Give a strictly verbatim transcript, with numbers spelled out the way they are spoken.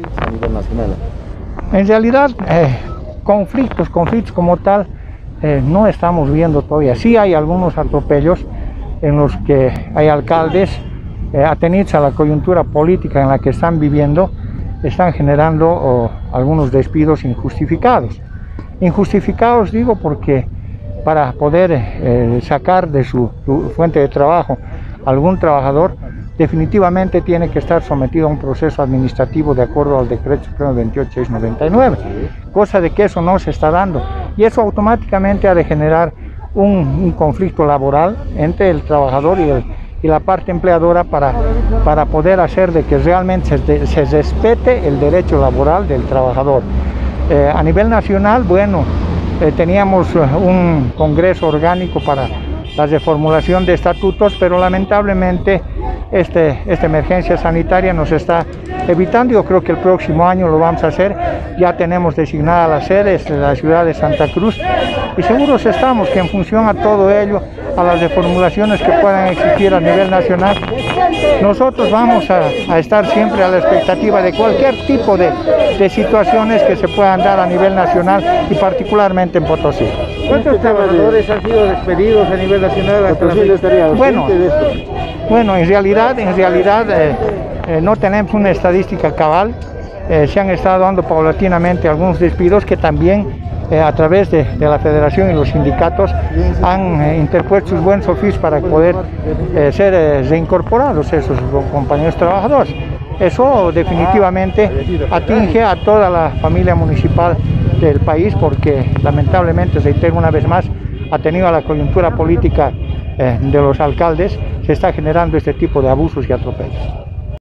conflictos a nivel nacional? En realidad, eh, conflictos, conflictos como tal, eh, no estamos viendo todavía. Sí hay algunos atropellos en los que hay alcaldes, eh, atenidos a la coyuntura política en la que están viviendo, están generando oh, algunos despidos injustificados. Injustificados digo porque para poder eh, sacar de su, su fuente de trabajo algún trabajador, definitivamente tiene que estar sometido a un proceso administrativo de acuerdo al decreto supremo veintiocho mil seiscientos noventa y nueve, cosa de que eso no se está dando, y eso automáticamente ha de generar un, un conflicto laboral entre el trabajador y, el, y la parte empleadora para, para poder hacer de que realmente se, se respete el derecho laboral del trabajador. Eh, a nivel nacional, bueno, eh, teníamos un congreso orgánico para la reformulación de estatutos, pero lamentablemente este, esta emergencia sanitaria nos está evitando. Yo creo que el próximo año lo vamos a hacer. Ya tenemos designada la sede de la ciudad de Santa Cruz y seguros estamos que en función a todo ello, a las reformulaciones que puedan existir a nivel nacional, nosotros vamos a, a estar siempre a la expectativa de cualquier tipo de, de situaciones que se puedan dar a nivel nacional y particularmente en Potosí. ¿Cuántos trabajadores han sido despedidos a nivel nacional hasta la fecha? Bueno, bueno, en realidad, en realidad eh, eh, no tenemos una estadística cabal. Eh, se han estado dando paulatinamente algunos despidos que también eh, a través de, de la federación y los sindicatos han eh, interpuesto sus buenos oficios para poder eh, ser eh, reincorporados esos compañeros trabajadores. Eso definitivamente atinge a toda la familia municipal del país porque lamentablemente, reitero una vez más, ha tenido a la coyuntura política eh, de los alcaldes, se está generando este tipo de abusos y atropellos.